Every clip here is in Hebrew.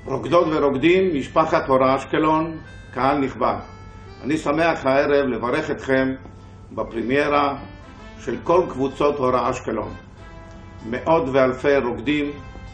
רוקדות ורוקדים, משפחת הורה אשקלון, קהל נכבד. אני שמח הערב לברך אתכם בפרימיירה של כל קבוצות הורה אשקלון. מאות ואלפי רוקדים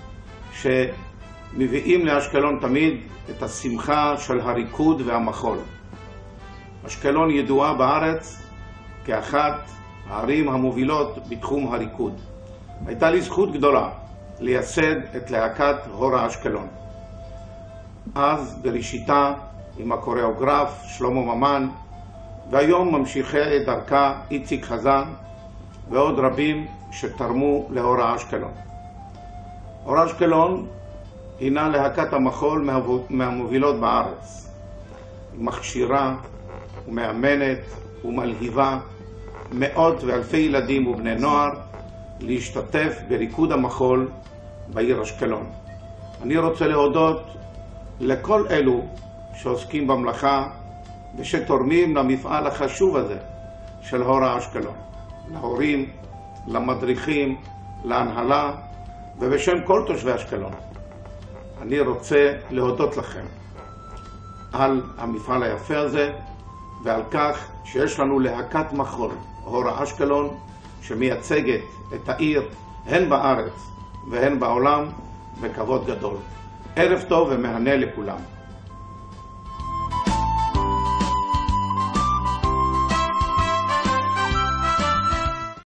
שמביאים לאשקלון תמיד את השמחה של הריקוד והמחול. אשקלון ידועה בארץ כאחת הערים המובילות בתחום הריקוד. הייתה לי זכות גדולה לייסד את להקת הורה אשקלון. אז בראשיתה עם הקוריאוגרף שלמה ממן, והיום ממשיכי דרכה איציק חזן ועוד רבים שתרמו להורה אשקלון. הורה אשקלון הינה להקת המחול מהמובילות בארץ. היא מכשירה ומאמנת ומלהיבה מאות ואלפי ילדים ובני נוער להשתתף בריקוד המחול בעיר אשקלון. אני רוצה להודות לכל אלו שעוסקים במלאכה ושתורמים למפעל החשוב הזה של הורה אשקלון, להורים, למדריכים, להנהלה ובשם כל תושבי אשקלון. אני רוצה להודות לכם על המפעל היפה הזה ועל כך שיש לנו להקת מחול הורה אשקלון שמייצגת את העיר הן בארץ והן בעולם בכבוד גדול. ערב טוב ומהנה לכולם.